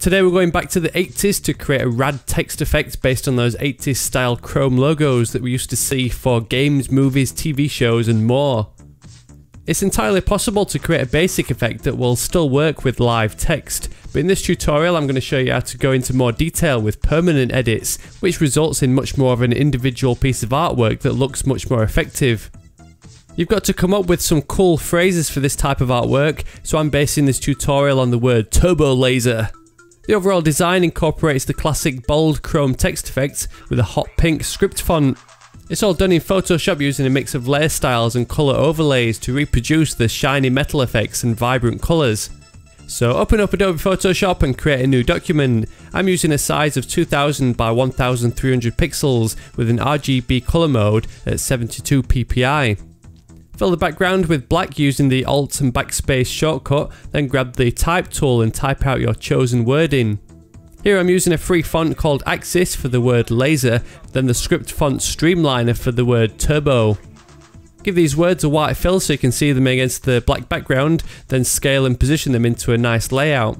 Today we're going back to the 80s to create a rad text effect based on those 80s style Chrome logos that we used to see for games, movies, TV shows and more. It's entirely possible to create a basic effect that will still work with live text, but in this tutorial I'm going to show you how to go into more detail with permanent edits, which results in much more of an individual piece of artwork that looks much more effective. You've got to come up with some cool phrases for this type of artwork, so I'm basing this tutorial on the word turbo laser. The overall design incorporates the classic bold chrome text effect with a hot pink script font. It's all done in Photoshop using a mix of layer styles and colour overlays to reproduce the shiny metal effects and vibrant colours. So open up Adobe Photoshop and create a new document. I'm using a size of 2000 by 1300 pixels with an RGB colour mode at 72 ppi. Fill the background with black using the Alt and Backspace shortcut, then grab the Type tool and type out your chosen wording. Here I'm using a free font called Axis for the word laser, then the script font Streamliner for the word turbo. Give these words a white fill so you can see them against the black background, then scale and position them into a nice layout.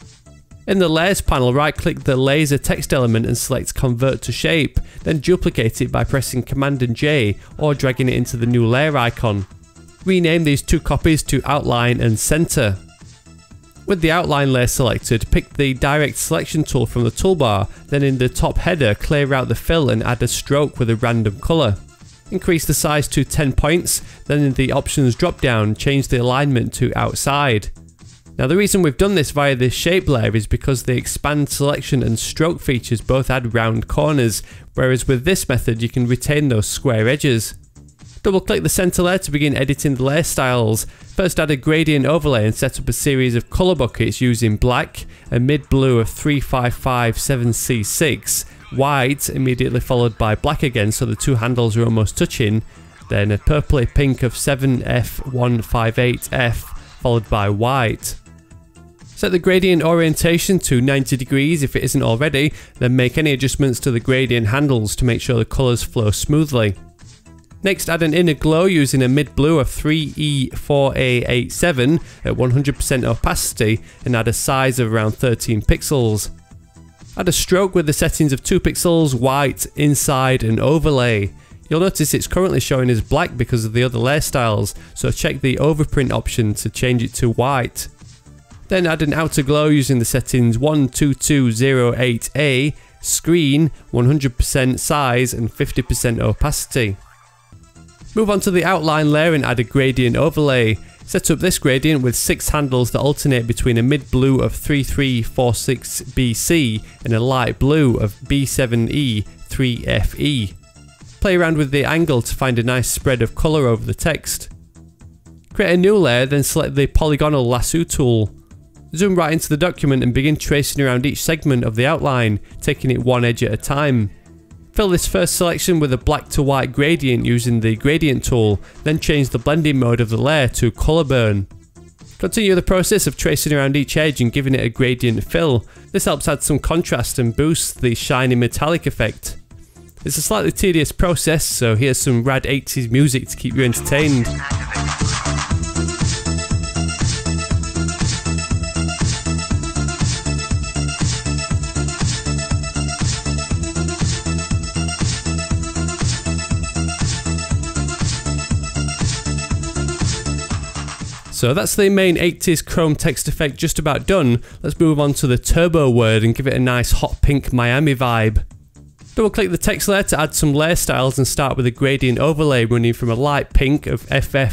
In the Layers panel, right click the laser text element and select Convert to Shape, then duplicate it by pressing Command and J or dragging it into the new layer icon. Rename these two copies to Outline and Center. With the outline layer selected, pick the Direct Selection tool from the toolbar, then in the top header clear out the fill and add a stroke with a random colour. Increase the size to 10 points, then in the Options drop down change the alignment to Outside. Now the reason we've done this via this shape layer is because the expand selection and stroke features both add round corners, whereas with this method you can retain those square edges. Double click the center layer to begin editing the layer styles. First add a gradient overlay and set up a series of colour buckets using black, a mid blue of 3557C6, white immediately followed by black again so the two handles are almost touching, then a purpley pink of 7F158F followed by white. Set the gradient orientation to 90 degrees if it isn't already, then make any adjustments to the gradient handles to make sure the colours flow smoothly. Next add an inner glow using a mid blue of 3E4A87 at 100% opacity and add a size of around 13 pixels. Add a stroke with the settings of 2 pixels, white, inside and overlay. You'll notice it's currently showing as black because of the other layer styles, so check the overprint option to change it to white. Then add an outer glow using the settings 12208A, screen, 100% size and 50% opacity. Move on to the outline layer and add a gradient overlay. Set up this gradient with 6 handles that alternate between a mid blue of 3346BC and a light blue of B7E3FE. Play around with the angle to find a nice spread of colour over the text. Create a new layer, then select the polygonal lasso tool. Zoom right into the document and begin tracing around each segment of the outline, taking it one edge at a time. Fill this first selection with a black to white gradient using the gradient tool, then change the blending mode of the layer to colour burn. Continue the process of tracing around each edge and giving it a gradient fill. This helps add some contrast and boosts the shiny metallic effect. It's a slightly tedious process, so here's some rad 80s music to keep you entertained. So that's the main 80s Chrome text effect just about done. Let's move on to the turbo word and give it a nice hot pink Miami vibe. Double click the text layer to add some layer styles and start with a gradient overlay running from a light pink of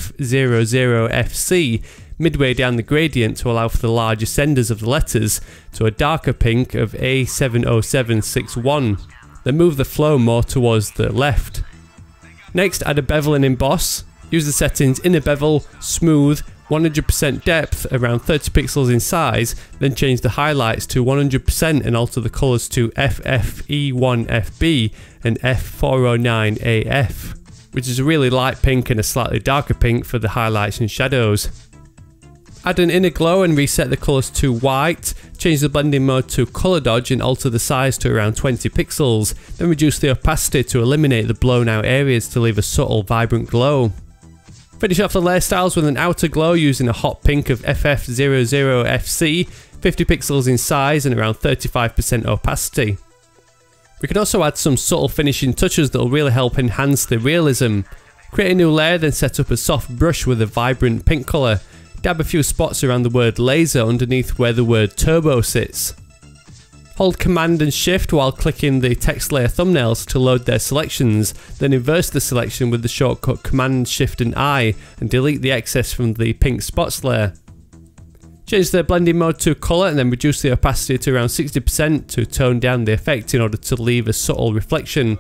FF00FC midway down the gradient to allow for the large ascenders of the letters to a darker pink of A70761. Then move the flow more towards the left. Next add a bevel and emboss. Use the settings inner bevel, smooth, 100% depth, around 30 pixels in size, then change the highlights to 100% and alter the colours to FFE1FB and F409AF, which is a really light pink and a slightly darker pink for the highlights and shadows. Add an inner glow and reset the colours to white, change the blending mode to colour dodge and alter the size to around 20 pixels, then reduce the opacity to eliminate the blown out areas to leave a subtle vibrant glow. Finish off the layer styles with an outer glow using a hot pink of FF00FC, 50 pixels in size and around 35% opacity. We can also add some subtle finishing touches that will really help enhance the realism. Create a new layer, then set up a soft brush with a vibrant pink colour. Dab a few spots around the word laser underneath where the word turbo sits. Hold Command and Shift while clicking the text layer thumbnails to load their selections, then inverse the selection with the shortcut Command, Shift and I and delete the excess from the pink spots layer. Change the blending mode to colour and then reduce the opacity to around 60% to tone down the effect in order to leave a subtle reflection.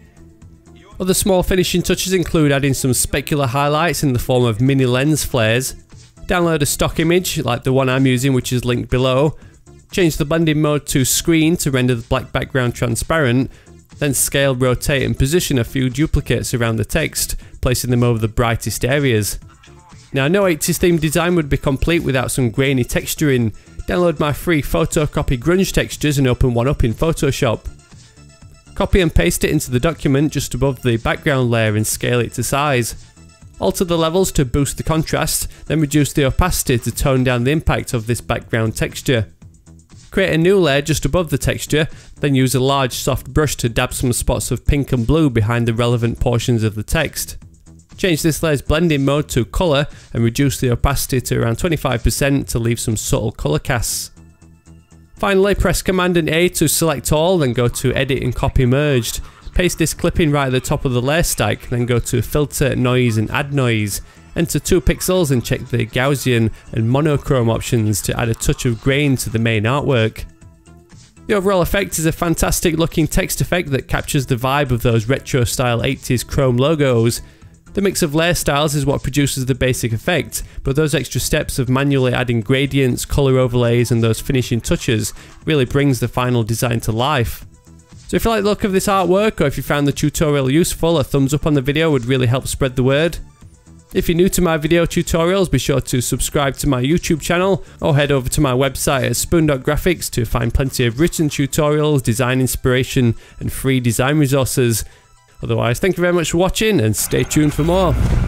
Other small finishing touches include adding some specular highlights in the form of mini lens flares. Download a stock image like the one I'm using, which is linked below. Change the blending mode to screen to render the black background transparent. Then scale, rotate and position a few duplicates around the text, placing them over the brightest areas. Now, no 80s theme design would be complete without some grainy texturing. Download my free photocopy grunge textures and open one up in Photoshop. Copy and paste it into the document just above the background layer and scale it to size. Alter the levels to boost the contrast, then reduce the opacity to tone down the impact of this background texture. Create a new layer just above the texture, then use a large soft brush to dab some spots of pink and blue behind the relevant portions of the text. Change this layer's blending mode to colour and reduce the opacity to around 25% to leave some subtle colour casts. Finally, press Command and A to select all, then go to Edit and Copy Merged. Paste this clipping right at the top of the layer stack, then go to Filter, Noise and Add Noise. Enter 2 pixels and check the Gaussian and monochrome options to add a touch of grain to the main artwork. The overall effect is a fantastic looking text effect that captures the vibe of those retro style 80s chrome logos. The mix of layer styles is what produces the basic effect, but those extra steps of manually adding gradients, colour overlays and those finishing touches really brings the final design to life. So if you like the look of this artwork, or if you found the tutorial useful, a thumbs up on the video would really help spread the word. If you're new to my video tutorials, be sure to subscribe to my YouTube channel or head over to my website at spoon.graphics to find plenty of written tutorials, design inspiration and free design resources. Otherwise, thank you very much for watching and stay tuned for more.